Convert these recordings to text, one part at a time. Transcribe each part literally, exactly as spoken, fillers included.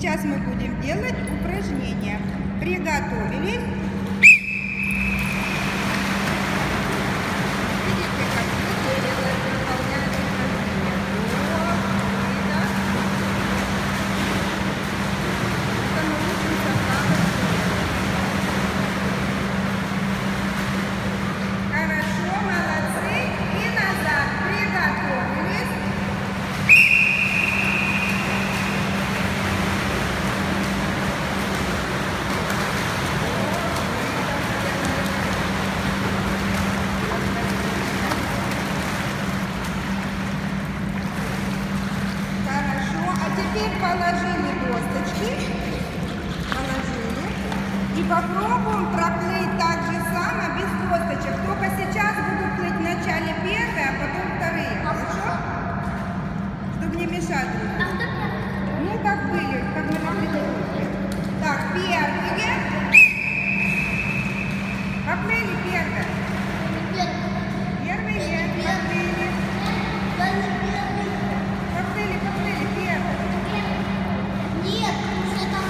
Сейчас мы будем делать упражнения. Приготовились. Видите, как мы делаем, выполняем упражнения. Хорошо, молодцы. И назад. Приготовились. Теперь положили досточки, положили, и попробуем проплыть так же само без досточек. Только сейчас буду плыть вначале первые, а потом вторые. Хорошо? Чтобы не мешать. Ну, как были, как мы на предыдущем. Так, первые. Поплыли первые. Первые, поплыли. Поплыли, поплыли, первые. Нет, уже там.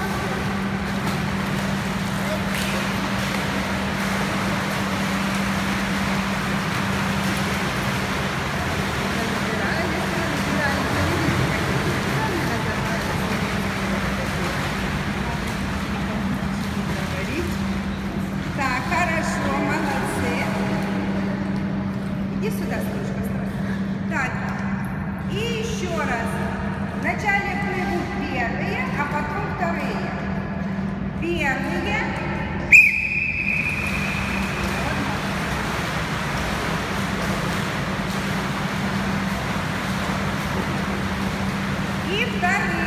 Так, хорошо, молодцы. Иди сюда, слушка. Так, и еще раз. Вначале плывут первые, а потом вторые. Первые. И вторые.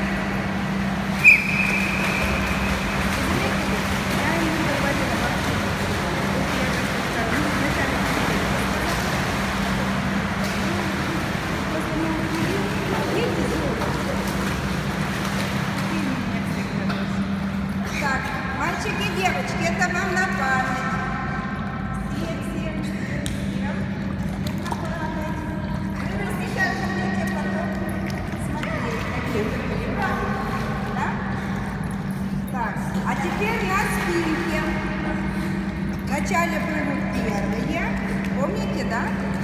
Мальчики и девочки, это вам на память. Всем, всем, всем, всем. На память. Вы сейчас будете потом смотреть, какие вы правильные, да? Так, а теперь на спинке. Вначале плывут первые. Помните, да?